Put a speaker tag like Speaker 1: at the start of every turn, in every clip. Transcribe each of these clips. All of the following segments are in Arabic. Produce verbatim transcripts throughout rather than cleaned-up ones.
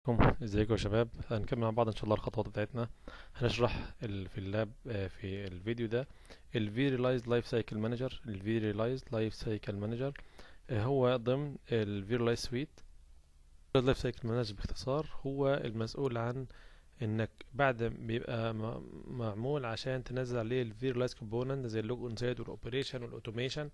Speaker 1: عليكم، ازيكم يا شباب؟ هنكمل مع بعض ان شاء الله الخطوات بتاعتنا. هنشرح ال- في اللاب آه، في الفيديو ده ال Visualized Life Cycle Manager. ال Visualized Life Cycle Manager آه، هو ضمن ال Visualized Suite. ال Life Cycle Manager باختصار هو المسؤول عن انك بعد ما بيبقى م- معمول عشان تنزل عليه ال Visualized Component زي اللوج اون سايد والاوبريشن والاوتوميشن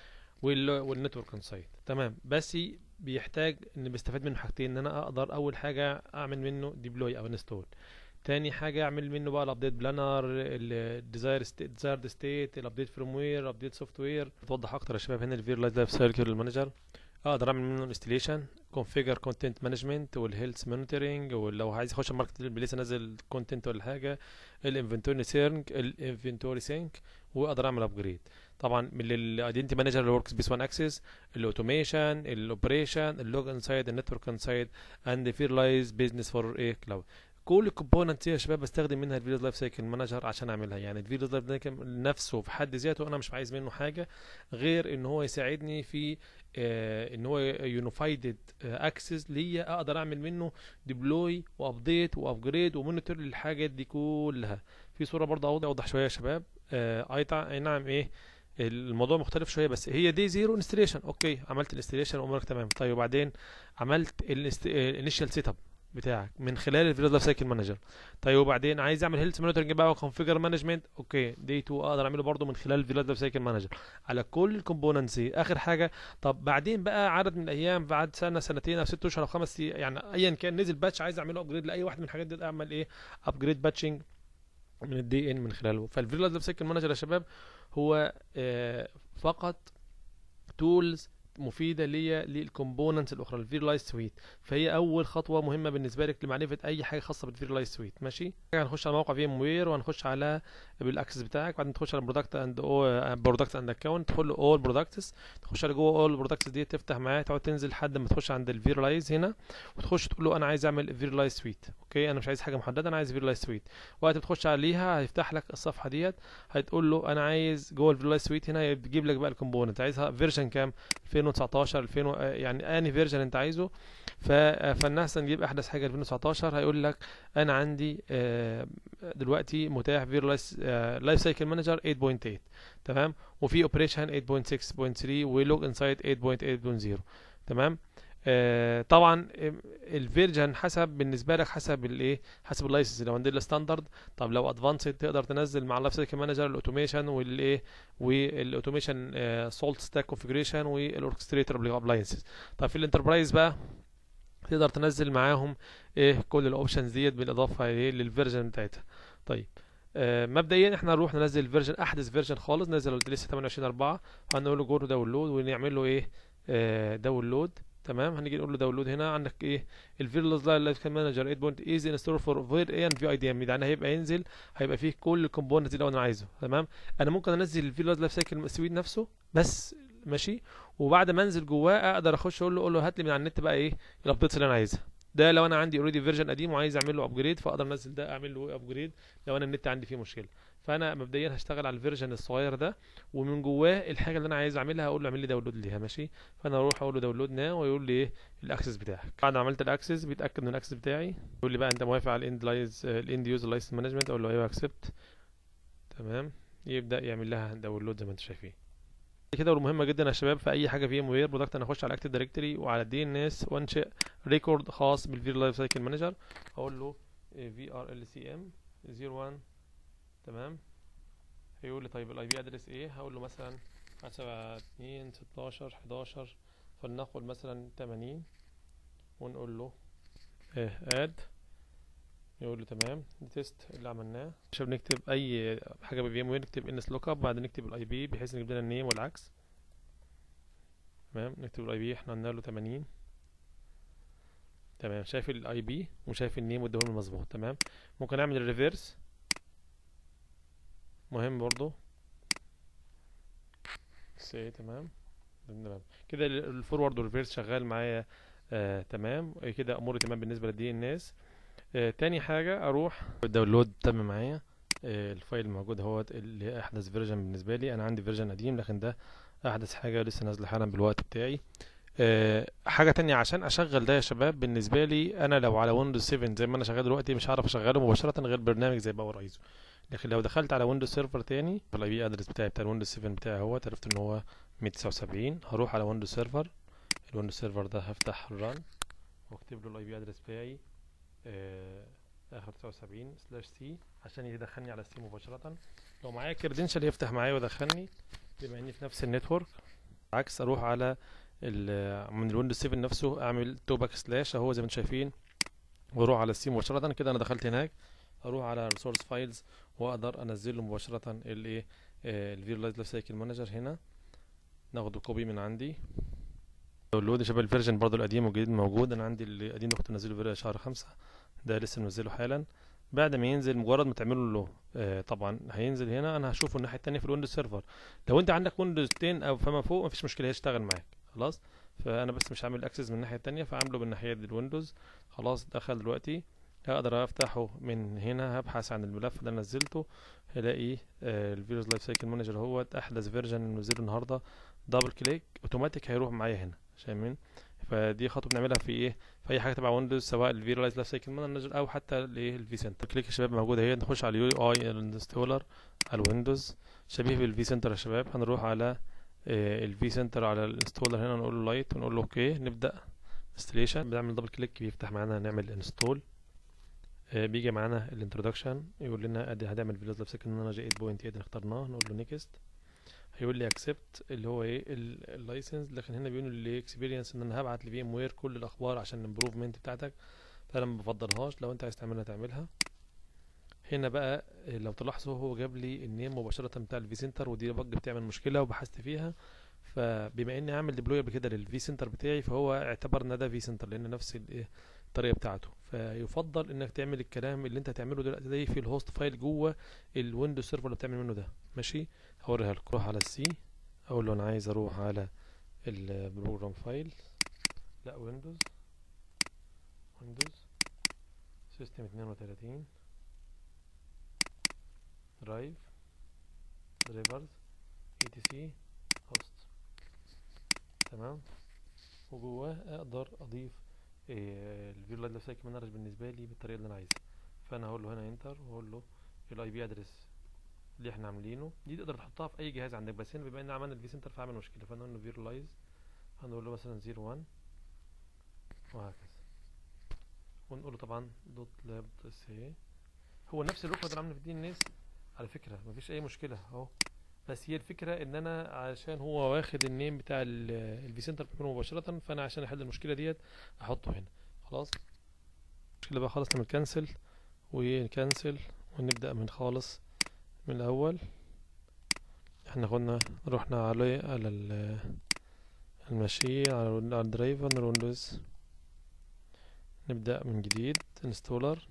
Speaker 1: والنتورك اون سايت. تمام، بس بيحتاج ان بيستفاد منه حاجتين: ان انا اقدر اول حاجه اعمل منه ديبلوي او انستول، تاني حاجه اعمل منه بقى الابديت بلانر، الديزاير ديزايرد ستيت، الابديت فروم وير، الابديت سوفت وير. توضح اكتر يا شباب هنا الفيرلايز لايف سايكل مانجر. اقدر اعمل منه انستليشن، كونفيجر كونتنت مانجمنت والهيلث مونيتورنج، ولو عايز اخش الماركت بليس انزل كونتنت ولا حاجه، الانفنتوري سينك الانفنتوري سينك واقدر اعمل ابجريد. طبعا من الايدنتي مانجر الورك سبيس وان اكسس، الاوتوميشن، الاوبريشن، اللوج انسايد، النتورك انسايد، اند فيرلايز بزنس فور ايه كلاود. كل الكومبوننت دي يا شباب بستخدم منها الفيديو لايف سايكل مانجر عشان اعملها. يعني الفيديو لايف سايكل نفسه في حد ذاته انا مش عايز منه حاجه غير ان هو يساعدني في آه ان هو يونيفايد اكسس ليا، اقدر اعمل منه ديبلوي وابديت وابجريد ومونيتور للحاجات دي كلها. في صوره برضه اوضح اوضح شويه يا شباب. آه اي تع- أي نعم، ايه الموضوع مختلف شويه، بس هي دي زيرو انستليشن. اوكي، عملت الانستليشن وامورك تمام. طيب وبعدين عملت الانيشال سيت اب بتاعك من خلال الفيديو لايف سايكل مانجر. طيب وبعدين عايز اعمل هيلث مونيتورنج بقى وكونفيجر مانجمنت. اوكي، دي اتنين اقدر اعمله برضو من خلال الفيديو لايف سايكل مانجر على كل الكومبوننتس دي. اخر حاجه، طب بعدين بقى عدد من الايام، بعد سنه سنتين او ست اشهر او خمس سي- يعني ايا كان نزل باتش عايز اعمله ابجريد لاي واحد من الحاجات دي، اعمل ايه؟ ابجريد باتشنج من الدي ان من خلاله. فالفيديو لايف سايكل مانجر يا شباب هو آه فقط تولز مفيده ليا للكومبوننتس الاخرى الفيرلايز سويت. فهي اول خطوه مهمه بالنسبه لك لمعرفه اي حاجه خاصه بالفيرلايز سويت. ماشي، هنخش على موقع فيم وير وهنخش على بالاكسس بتاعك، بعدين تخش على برودكت اند برودكت اند اكونت، تدخل له اول برودكتس، تخش على جوه اول برودكتس دي، تفتح معاه، تقعد تنزل لحد ما تخش عند الفيرلايز هنا، وتخش تقول له انا عايز اعمل فيرلايز سويت. اوكي، انا مش عايز حاجه محدده، انا عايز فيرلايز سويت. وقت بتخش عليها هيفتح لك الصفحه ديت، هتقول له انا عايز جوه الفيرلايز سويت هنا، بتجيب لك بقى الكومبوننت عايزها فيرجن كام، ألفين وتسعتاشر ألفين و... يعني اني فيرجن انت عايزه. ف... فالناس نجيب احدث حاجه ألفين وتسعتاشر. هيقول لك انا عندي آه، دلوقتي متاح فيرلايز لايف سايكل مانجر ثمانية نقطة ثمانية. تمام، وفي اوبريشن ثمانية نقطة ستة نقطة ثلاثة ولوج انسايد ثمانية نقطة ثمانية نقطة صفر. تمام. آه طبعا الفيرجن حسب بالنسبه لك، حسب الايه، حسب اللايسنس. لو عندنا الستاندرد، طب لو ادفانسد تقدر تنزل مع اللايف سايكل مانجر الاوتوميشن والايه والاوتوميشن سولت ستاك كونفيجريشن والاوركستريتور ابلاينسز. طب في الانتربرايز بقى تقدر تنزل معاهم ايه كل الاوبشنز ديت بالاضافه ايه للفيرجن بتاعتها. طيب آه مبدئيا احنا نروح ننزل فيرجن، احدث فيرجن خالص، نزل لسه ثمانية وعشرين أربعة، هنقول له جو تو داونلود ونعمل له ايه آه داونلود. تمام، هنيجي نقول له داونلود. هنا عندك ايه الفيرلوز لايف مانجر ثمانية بوينت ايزي انستول فور فير اي اند في اي دي ام، يعني هيبقى ينزل، هيبقى فيه كل الكومبوننتس اللي انا عايزه. تمام، انا ممكن انزل الفيرلوز لايف سايكل سويت نفسه بس. ماشي، وبعد ما انزل جواه اقدر اخش اقول له اقول له هات لي من على النت بقى ايه الابديتس اللي انا عايزها. ده لو انا عندي اوريدي فيرجن قديم وعايز اعمل له ابجريد، فاقدر انزل ده اعمل له ابجريد لو انا النت عندي فيه مشكله. فانا مبدئيا هشتغل على الفيرجن الصغير ده، ومن جواه الحاجه اللي انا عايز اعملها هقول له اعمل لي داونلود ليها. ماشي، فانا اروح اقول له داونلود ناو ويقول لي ايه الاكسس بتاعك. بعد ما عملت الاكسس بيتاكد من الاكسس بتاعي، يقول لي بقى انت موافق على الاند لايز الاند يوزر لايسنس مانجمنت، اقول له ايوه اكسبت. تمام، يبدا يعمل لها داونلود زي ما انتم شايفين كده. والمهمه جدا يا شباب في اي حاجه في ام وير برودكت، انا اخش على اكتيف دايركتوري وعلى الدي ان اس وانشئ ريكورد خاص بالفير لايف سايكل مانجر. اقول له في ار ال سي ام صفر واحد. تمام، هيقول لي طيب الاي بي ادرس ايه، هقول له مثلا سبعة اتنين ستاشر حداشر، فلنقل مثلا تمانين، ونقول له ايه اد. يقول له تمام، دي تيست اللي عملناه. عشان نكتب اي حاجه بفي ام وير نكتب انس لوك اب، بعدين نكتب الاي بي بحيث نجيب لنا النيم والعكس. تمام، نكتب الاي بي احنا قلنا له تمانين. تمام، شايف الاي بي وشايف النيم والدوام مظبوط. تمام، ممكن اعمل الريفيرس، مهم برضو سي. تمام، تمام كده الفورورد والريفيرس شغال معايا. آه تمام كده اموري تمام بالنسبه للدي ان اس. آه تاني حاجه اروح الداونلود تم معايا. آه الفايل موجود اهوت اللي احدث فيرجن بالنسبه لي. انا عندي فيرجن قديم لكن ده احدث حاجه لسه نازله حالا بالوقت بتاعي. آه، حاجة تانية عشان اشغل ده يا شباب، بالنسبة لي انا لو على ويندوز سبعة زي ما انا شغال دلوقتي مش هعرف اشغله مباشرة غير برنامج زي باور ايزو. لكن لو دخلت على ويندوز سيرفر تاني، الاي بي ادرس بتاعي بتاع الويندوز سبعة بتاعي هو عرفت ان هو مية وتسعة وسبعين، هروح على ويندوز سيرفر. الويندوز سيرفر ده هفتح الران واكتب له الاي بي ادرس بتاعي آه، اخر تسعة وسبعين سلاش سي عشان يدخلني على سي مباشرة. لو معايا كريدنشال يفتح معايا ويدخلني بما اني في نفس النتورك. عكس اروح على ال- من الويندوز سبعة نفسه اعمل تو باك سلاش اهو زي ما انتم شايفين، واروح على السي مباشرة كده انا دخلت هناك. اروح على ريسورس فايلز واقدر انزله مباشرة الايه الفيرلايز لايف سايكل مانجر. هنا ناخده كوبي من عندي داونلود. شباب الفيرجن برضو القديم والجديد موجود، انا عندي القديم ده كنت منزله في شهر خمسة، ده لسه منزله حالا. بعد ما ينزل مجرد ما تعملوا له آه طبعا هينزل هنا، انا هشوفه الناحيه التانية في الويندوز سيرفر. لو انت عندك ويندوز عشرة او فما فوق مفيش مشكله هيشتغل معاك خلاص. فانا بس مش عامل اكسس من الناحيه التانية فعامله من ناحيه الويندوز. خلاص دخل دلوقتي، اقدر افتحه من هنا، هبحث عن الملف ده نزلته هلاقي آه الفيروس لايف سايكل مانجر هو احدث فيرجن منزله النهارده. دبل كليك اوتوماتيك هيروح معايا هنا شايفين. فدي خطوه بنعملها في ايه، في اي حاجه تبع ويندوز سواء الفيرلايز لايف سايكل مانجر او حتى الايه الفي سنتر. كليك يا شباب موجوده اهي، نخش على اليو اي انستولر على الويندوز شبيه بالفي سنتر يا شباب. هنروح على الفي سنتر على الانستولر هنا نقول له لايت ونقول له اوكي نبدا انستليشن. بنعمل دبل كليك بيفتح معانا نعمل انستول. بيجي معانا الانترودكشن يقول لنا ادي هنعمل فيرلايز لايف سايكل مانجر ثمانية نقطة ثمانية اللي اخترناه، نقول له نيكست. هيقول لي اكسبت اللي هو ايه اللايسنس، لكن هنا بيقول لي اكسبيرينس ان انا هبعت لفي ام وير كل الاخبار عشان الامبروفمنت بتاعتك، فانا ما بفضلهاش. لو انت عايز تعملها تعملها. هنا بقى لو تلاحظوا هو جاب لي النيم مباشره بتاع الفي سنتر، ودي بج بتعمل مشكله وبحثت فيها. فبما اني عامل ديبلوي قبل كده للفي سنتر بتاعي فهو اعتبر ان ده في سنتر لان نفس الايه الطريقه بتاعته. فيفضل انك تعمل الكلام اللي انت هتعمله دلوقتي ده في الهوست فايل جوه الويندوز سيرفر اللي بتعمل منه ده ماشي. هوريها لكم. اروح على السي اقول له انا عايز اروح على البروجرام فايل، لا ويندوز ويندوز سيستم اتنين وتلاتين درايف دريفرز اي تي سي هوست تمام. وجواه اقدر اضيف الفيرلايز لايف سايكل مانجر بالنسبه لي بالطريقه اللي انا عايزها. فانا هقول له هنا انتر واقول له الاي بي ادرس اللي احنا عاملينه دي تقدر تحطها في اي جهاز عندك، بس هنا بما ان عملنا الفي سنتر فعمل مشكله. فنقول له فيرلايز هنقول له مثلا صفر واحد وهكذا، ونقول له طبعا دوت لاب دوت اس اي. هو نفس الركن اللي عامله في الدي ان اس على فكره مفيش اي مشكله اهو، بس هي الفكره ان انا عشان هو واخد النيم بتاع الفي سنتر مباشره، فانا عشان احل المشكله ديت احطه هنا خلاص. المشكله بقى خلاص نعمل كانسل ونكنسل ونبدا من خالص من الاول. احنا قلنا رحنا على على الماشين على الدرايفر الويندوز، نبدأ من جديد انستولر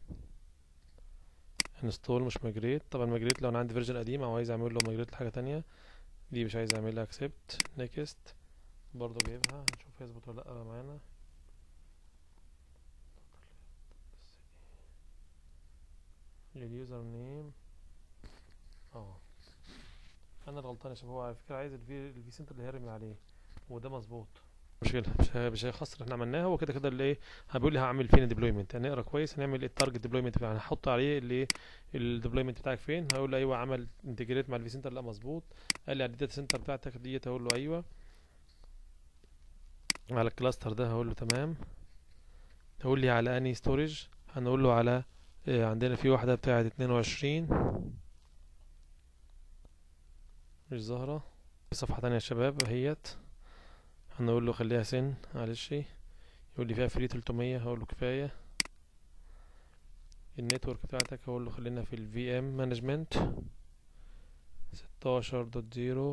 Speaker 1: انستول مش ماجريت. طبعا ماجريت لو انا عندي فيرجن قديم او عايز اعمل له ماجريت لحاجه تانية، دي مش عايز اعملها اكسبت نيكست برضو جايبها هنشوف هيظبط ولا لا معانا. اليوزر نيم اه انا الغلطان يا شباب، هو على فكره عايز الفي الفي سنتر اللي هيرمي عليه وده مظبوط. مشكله مش مش هيخسر، احنا عملناها هو كده كده. اللي ايه هبيقول لي هعمل فين الديبلويمنت، هنقرا كويس هنعمل التارجت ديبلويمنت بتاعنا هنحط عليه اللي الديبلويمنت بتاعك فين. هقول له ايوه عمل انتجريت مع الفي سنتر لا مظبوط. قال لي على الداتا سنتر بتاعتك ديت هقول له ايوه. على الكلاستر ده هقول له تمام. هقول لي على اني ستورج، هنقول له على اه عندنا في واحده بتاعه اتنين وعشرين مش ظاهره. في صفحه تانية يا شباب اهيت، هنقول له خليها سن معلش. يقول لي فيها فري تلتمية هقول له كفايه. النتورك بتاعتك هقول له خلينا في الفي ام مانجمنت ستاشر دوت زيرو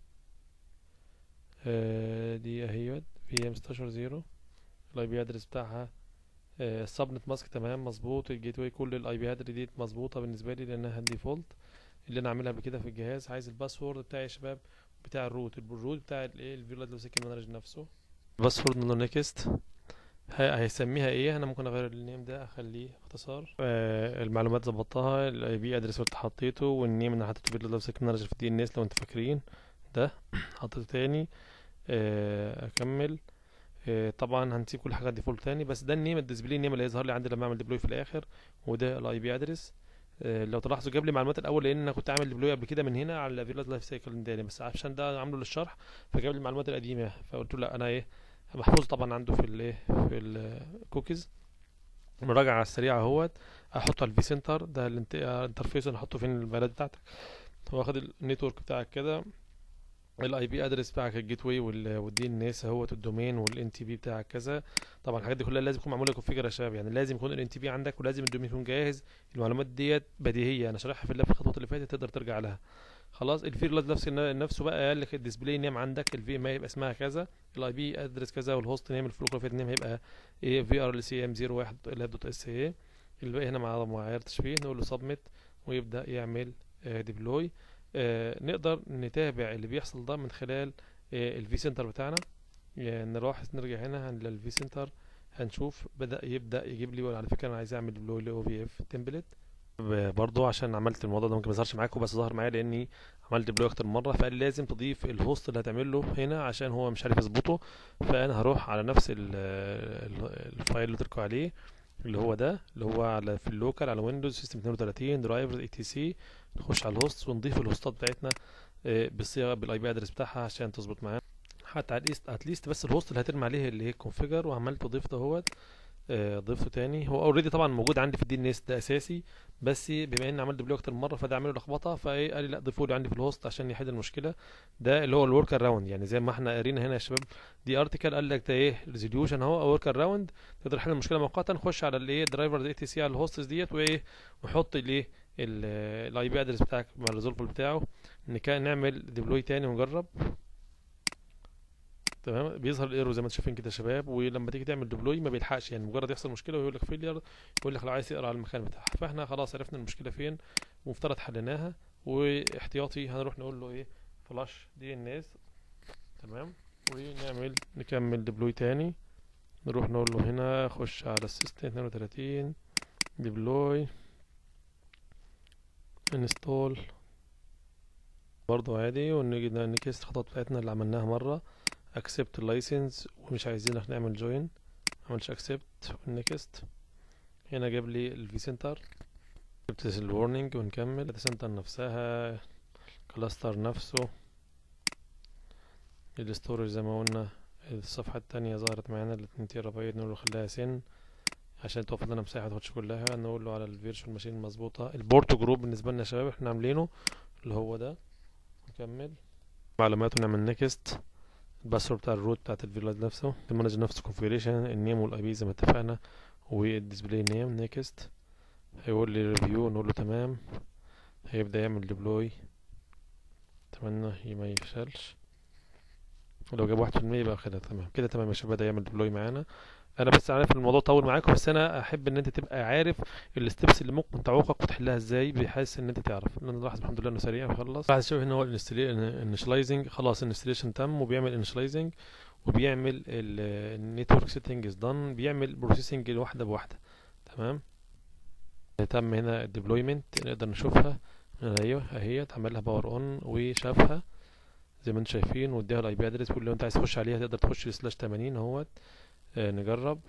Speaker 1: اه دي اهيت في ام ستاشر زيرو. الاي بي ادرس بتاعها السبنت ماسك تمام مظبوط. الجيت واي كل الاي بي ادرس دي مظبوطه بالنسبه لي لانها ديفولت اللي انا عاملها قبل كده في الجهاز. عايز الباسورد بتاعي يا شباب بتاع الروت الروت بتاع الايه الفيرلايز لايف سايكل مانجر نفسه. الباسورد نقول له نيكست. هيسميها ايه، انا ممكن اغير النيم ده اخليه اختصار. آه المعلومات ظبطتها، الاي بي ادرس اللي حطيته والنيم اللي حطيته في اللايف سايكل مانجر في الدي ان اس لو انتوا فاكرين ده حطيته تاني. آه اكمل. آه، طبعا هنسيب كل حاجه ديفولت تاني، بس ده النيم الديسبلاي نيم اللي هيظهر لي عندي لما اعمل ديبلوي في الاخر، وده الاي بي ادرس. لو تلاحظوا جاب لي معلومات الاول لان انا كنت عامل ديبلوي قبل كده من هنا على فيرلايز لايف سايكل تاني، بس عشان ده عامله للشرح فجاب لي المعلومات القديمه، فقلت له لا انا ايه محفوظ طبعا عنده في الايه في الكوكيز. المراجعه السريعه اهوت، احطه على الفي سنتر، ده الانت- الانترفيس اللي احطه فين البيانات بتاعتك، واخد النتورك بتاعك كده، الاي بي ادرس بتاعك الجيت واي والدي ان اس اهوت الدومين والان تي بي بتاعك كذا. طبعا الحاجات دي كلها لازم تكون معموله كونفيجر يا شباب، يعني لازم يكون الان تي بي عندك ولازم الدومين يكون جاهز. المعلومات ديت بديهيه انا شارحها في اللاب في الخطوات اللي فاتت، تقدر ترجع لها. خلاص الفير نفس نفسه بقى قال لك الديسبلاي نيم عندك الفي ام هيبقى اسمها كذا، الاي بي ادرس كذا، والهوست نيم الفلوكرافيت نيم هيبقى ايه في ار ال سي ام صفر واحد لاب دوت اس اي. الباقي هنا ما ما غيرتش فيه، نقول له سبميت ويبدا يعمل ديبلوي. آه نقدر نتابع اللي بيحصل ده من خلال آه الفي سنتر بتاعنا. يعني نروح نرجع هنا للفي سنتر، هنشوف بدأ يبدأ يجيب لي، على فكرة انا عايز اعمل ديبلوي ل او في اف تمبلت برضو عشان عملت الموضوع ده ممكن ما يظهرش معاكم، بس ظهر معايا لاني عملت ديبلوي اكتر من مره، فقال لي لازم تضيف الهوست اللي هتعمل له هنا عشان هو مش عارف يظبطه. فانا هروح على نفس ال- ال- الفايل اللي تركوا عليه اللي هو ده، اللي هو على في اللوكال على ويندوز سيستم اتنين وتلاتين درايفرز اي تي سي، نخش على الهوست ونضيف الهوستات بتاعتنا آه، بالصيغه بالاي بي ادرس بتاعها عشان تظبط معانا. حتى على ليست اتليست بس الهوست اللي هترمي عليه اللي هي كونفيجر، وعملت ضيفته اهوت. آه، ضفته تاني، هو اوريدي طبعا موجود عندي في الدي ان اس ده اساسي، بس بما اني عملت ديبلوي اكتر من مره فده عامل له لخبطه، فايه قال لي لا ضيفوا لي عندي في الهوست عشان يحل المشكله. ده اللي هو الورك اراوند، يعني زي ما احنا قارينا هنا يا شباب، دي ارتكل قال لك ده ايه ريزوليوشن اهو ورك اراوند، تقدر تحل المشكله مؤقتا. نخش على الايه درايفر اي تي سي على الهوستس ديت، وايه وحط الايه الاي بي ادرس بتاعك مع الريزولفر بتاعه، نك- نعمل ديبلوي تاني ونجرب. تمام، بيظهر الايرور زي ما انتم شايفين كده يا شباب، ولما تيجي تعمل ديبلوي ما بيلحقش، يعني مجرد يحصل مشكله ويقول لك فيلير، يقول لك لو عايز تقرا على المكان بتاعها. فاحنا خلاص عرفنا المشكله فين ومفترض حليناها، واحتياطي هنروح نقول له ايه فلاش دي ان اس. تمام، ونعمل نكمل ديبلوي تاني، نروح نقول له هنا خش على السيستم اتنين وتلاتين ديبلوي انستول برضه عادي، ونيجي نكست الخطوات بتاعتنا اللي عملناها مره، accept اللايسنس ومش عايزينك نعمل جوين، عملش accept next. هنا جاب لي الفي سنتر، جبت الورنينج ونكمل الداتا سنتر نفسها، كلاستر نفسه، الستورج زي ما قلنا. الصفحة التانية ظهرت معانا الاتنين تيرا بايت، نقول له خليها سن عشان توفر لنا مساحة متاخدش كلها. نقول له على الفيرتشوال ماشين المظبوطة. البورت جروب بالنسبة لنا يا شباب احنا عاملينه اللي هو ده، نكمل معلومات ونعمل نيكست. الباسورد بتاع الروت بتاعت الفيرلايز نفسه، المانجر نفسه كونفيجريشن، النيم والاي بي زي ما اتفقنا، والديسبلاي نيم. نيكست، هيقول لي ريفيو، نقول له تمام. هيبدأ يعمل ديبلوي، اتمنى ما يفشلش، ولو جاب واحد في المية يبقى كده تمام. كده تمام يا شباب، بدأ يعمل ديبلوي معانا. انا بس عارف الموضوع طول معاكم، بس انا احب ان انت تبقى عارف الستبس اللي ممكن تعوقك وتحلها ازاي، بحيث ان انت تعرف. انا نلاحظ الحمد لله انه سريع وخلص. بعد شويه هنا هو الانشلايزنج، خلاص الانستليشن تم وبيعمل انشلايزنج وبيعمل النتورك سيتنجز دان، بيعمل بروسيسنج واحده بواحده. تمام، تم هنا الديبلويمنت نقدر نشوفها. ايوه اهي اتعمل لها باور اون وشافها زي ما انتم شايفين، واديها الاي بي ادرس، لو انت عايز تخش عليها تقدر تخش سلاش تمانين اهوت. آه نجرب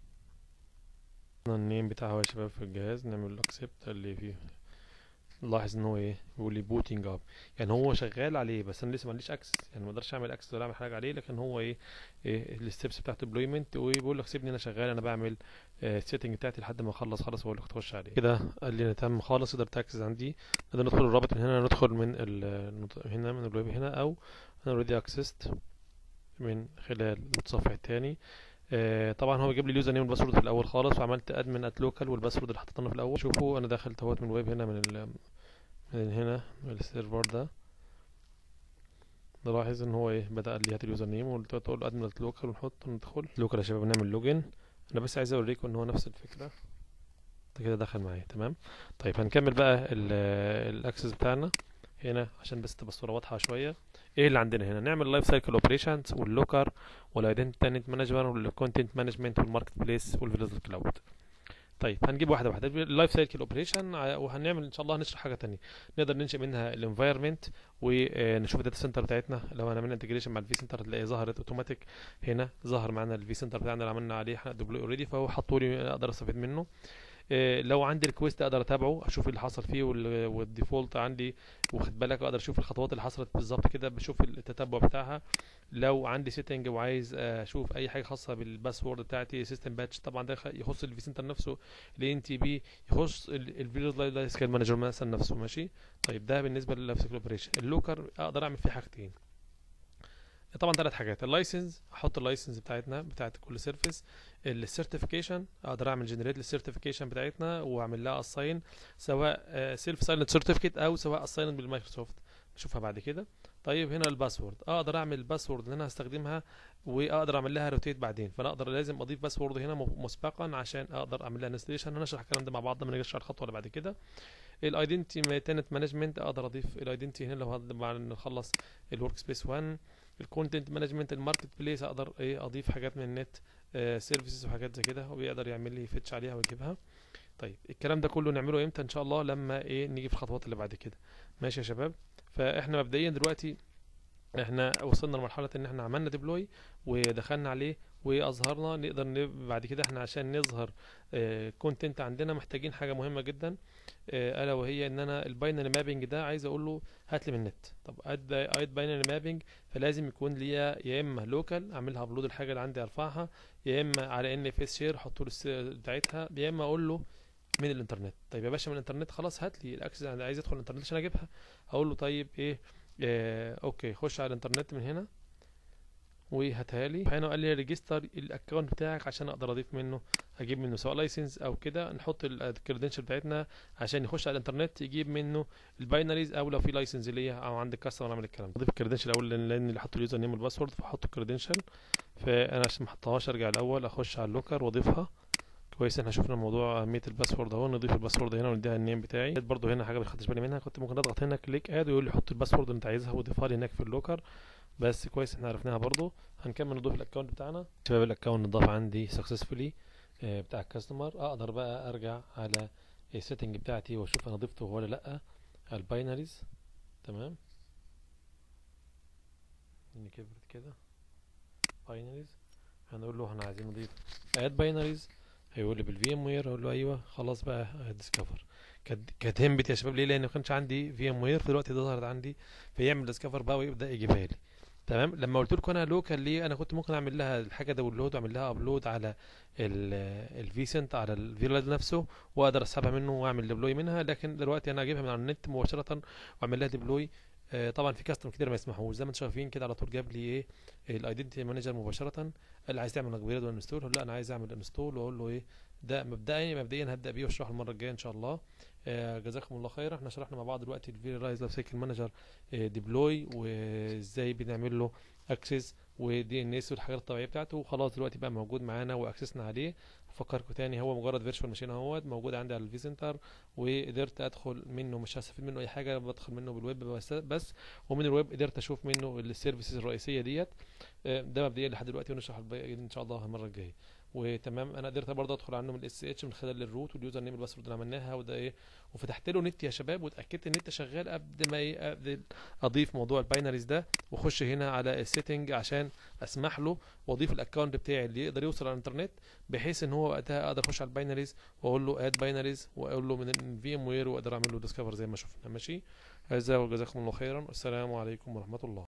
Speaker 1: النيم بتاعها يا شباب في الجهاز، نعمل له اكسبت اللي فيه. نلاحظ ان هو ايه بيقول لي بوتنج اب، يعني هو شغال عليه بس انا لسه ما عنديش اكسس، يعني ما اقدرش اعمل اكسس ولا اعمل حاجه عليه، لكن هو ايه, إيه الستبس بتاعت الديبلويمنت، وبيقول لك سيبني انا شغال، انا بعمل السيتنج بتاعتي لحد ما اخلص خلاص واقول لك تخش عليه. كده قال لي انا تم خالص، تقدر تاكسس عندي. نقدر ندخل الرابط من هنا، ندخل من ال هنا من الويب هنا، او انا اوريدي اكسست من خلال المتصفح الثاني. آه طبعا هو جاب لي اليوزر نيم والباسورد في الاول خالص، وعملت ادمن ات لوكال والباسورد اللي حطيته في الاول. شوفوا انا دخلت اهوت من الويب هنا، من ال من هنا من السيرفر ده. نلاحظ ان هو ايه بدا قال لي هات اليوزر نيم، وتقول له ادمن ات لوكال ونحط ندخل لوكال يا شباب ونعمل لوجن. انا بس عايز اوريكم ان هو نفس الفكره. ده كده دخل معايا تمام. طيب هنكمل بقى الاكسس بتاعنا هنا عشان بس تبقى الصوره واضحه شويه. ايه اللي عندنا هنا؟ نعمل لايف سايكل اوبريشنز واللوكر والايدنتي مانجمنت والكونتنت مانجمنت والماركت بليس والفيلوز كلاود. طيب هنجيب واحده واحده. اللايف سايكل اوبريشن، وهنعمل ان شاء الله هنشرح حاجه تانية نقدر ننشئ منها الانفايرمنت، ونشوف الداتا سنتر بتاعتنا. لو هنعمل انتجريشن مع الفي سنتر هتلاقي ظهرت اوتوماتيك هنا، ظهر معانا الفي سنتر بتاعنا اللي عملنا عليه احنا ديبلوي اوريدي، فهو حطه لي اقدر استفيد منه. إيه، لو عندي ريكويست اقدر اتابعه اشوف اللي حصل فيه، وال- والديفولت عندي واخد بالك، اقدر اشوف الخطوات اللي حصلت بالظبط كده، بشوف التتبع بتاعها. لو عندي سيتنج وعايز اشوف اي حاجه خاصه بالباسورد بتاعتي، سيستم باتش طبعا ده يخ- يخص الفي سنتر نفسه، الان تي بي يخص الفيروس لايف سكيل مانجر مثلا نفسه. ماشي. طيب ده بالنسبه لللايف سكيل اوبريشن. اللوكر اقدر اعمل فيه حاجتين، طبعا ثلاث حاجات. اللايسنس، احط اللايسنس بتاعتنا بتاعت كل سيرفيس. السيرتيفيكيشن، اقدر اعمل جنريت للسيرتيفيكيشن بتاعتنا واعمل لها اساين، سواء سيلف سايلنت سيرتيفيكيت او سواء اساين بالمايكروسوفت، نشوفها بعد كده. طيب هنا الباسورد، اقدر اعمل الباسورد اللي انا هستخدمها واقدر اعمل لها روتيت بعدين، فانا اقدر لازم اضيف باسورد هنا مسبقا عشان اقدر اعمل لها انستليشن. هنشرح الكلام ده مع بعض لما نيجي نشرح الخطوه اللي بعد كده. الايدنتي تنت مانجمنت، اقدر اضيف الايدنتي هنا لو بعد ما نخلص الورك سبيس واحد. الكونتنت مانجمنت، الماركت بليس، اقدر ايه اضيف حاجات من النت سيرفيسز وحاجات زي كده، وبيقدر يعمل لي فيتش عليها ويجيبها. طيب الكلام ده كله نعمله امتى؟ ان شاء الله لما ايه نيجي في الخطوات اللي بعد كده. ماشي يا شباب. فاحنا مبدئيا دلوقتي احنا وصلنا لمرحله ان احنا عملنا ديبلوي ودخلنا عليه واظهرنا. نقدر ن- بعد كده احنا عشان نظهر كونتنت عندنا محتاجين حاجه مهمه جدا، آه، الا وهي ان انا الباينري مابنج ده عايز اقول له هات لي من النت. طب اد اد باينري مابنج، فلازم يكون ليا يا اما لوكال اعملها ابلود الحاجه اللي عندي ارفعها، يا اما على ان اف اس شير احط له الس- بتاعتها، يا اما اقول له من الانترنت. طيب يا باشا من الانترنت، خلاص هات لي الاكسس، انا عايز ادخل الانترنت عشان اجيبها. هقول له طيب ايه، آه اوكي خش على الانترنت من هنا وهاتها لي. هنا قال لي ريجستر الاكونت بتاعك عشان اقدر اضيف منه، اجيب منه سواء لايسنس او كده. نحط الكريدنشال بتاعتنا عشان يخش على الانترنت يجيب منه الباينريز، او لو في لايسنس ليا او عندك كاستمر اعمل الكلام ده. اضيف الكريدنشال الاول لان لأن اللي حط اليوزر نيم والباسورد، فاحط الكريدنشال. فانا عشان ما احطهاش ارجع الاول اخش على اللوكر واضيفها. كويس، احنا شفنا الموضوع اهميه الباسورد اهو. نضيف الباسورد هنا ونديها النيم بتاعي. برضو هنا حاجه ما خدتش بالي منها، كنت ممكن اضغط هنا كليك اد ويقول لي حط الباسورد اللي انت عايزها وضيفها لي هناك في اللوكر، بس كويس احنا عرفناها برضو. هنكمل نضيف الاكونت بتاعنا. شباب الاكونت اتضاف عندي سكسسفولي بتاع الكاستمر. اقدر بقى ارجع على السيتنج بتاعتي واشوف انا ضفته ولا لا. الباينريز، تمام، ان كبرت كده. باينريز، هنقول له احنا عايزين نضيف اد باينريز، هيقول لي بالفي ام وير، اقول له ايوه خلاص بقى ديسكفر. كانت كانت همت يا شباب، ليه؟ لان ما كانش عندي في ام وير، في الوقت ده ظهرت عندي، فيعمل ديسكفر بقى ويبدا يجيبها لي. تمام. لما قلت لكم انا لوكال ليه، انا كنت ممكن اعمل لها الحاجه داونلود واعمل لها ابلود على الفي سنت على الفيرلايز نفسه، واقدر اسحبها منه واعمل ديبلوي منها. لكن دلوقتي انا اجيبها من على النت مباشره واعمل لها ديبلوي. آه طبعا في كاستم كتير ما يسمحوش، زي ما انتم شايفين كده على طول جاب لي ايه الايدنتي مانجر مباشره. اللي عايز تعمل ابجريد وانستول، لا انا عايز اعمل انستول، واقول له ايه ده. مبدئيا مبدئيا هبدا بيه واشرحه المره الجايه ان شاء الله. آه جزاكم الله خير. احنا شرحنا مع بعض دلوقتي الفيرلايز لايف سايكل مانجر ديبلوي، وازاي بنعمل له اكسس ودي ان اس والحاجات الطبيعيه بتاعته، وخلاص دلوقتي بقى موجود معانا واكسسنا عليه. افكركم تاني، هو مجرد فيرتشوال ماشين اهوت موجود عندي على الفي سنتر، وقدرت ادخل منه، مش هستفيد منه اي حاجه، بدخل منه بالويب بس, بس ومن الويب قدرت اشوف منه السيرفيسز الرئيسيه ديت. آه، ده مبدئيا لحد دلوقتي، ونشرح الباقي ان شاء الله المره الجايه. وتمام، انا قدرت برضه ادخل عنه من الاس اتش من خلال الروت واليوزر نيم والباسورد اللي عملناها، وده ايه، وفتحت له نت يا شباب، واتاكدت ان النت شغال قبل ما إيه، قبل اضيف موضوع الباينريز ده. واخش هنا على السيتنج عشان اسمح له واضيف الاكونت بتاعي اللي يقدر يوصل على الانترنت، بحيث ان هو وقتها اقدر اخش على الباينريز واقول له اد باينريز، واقول له من الفي ام وير، واقدر اعمل له ديسكفر زي ما شفنا. ماشي. هذا وجزاكم الله خيرا، والسلام عليكم ورحمه الله.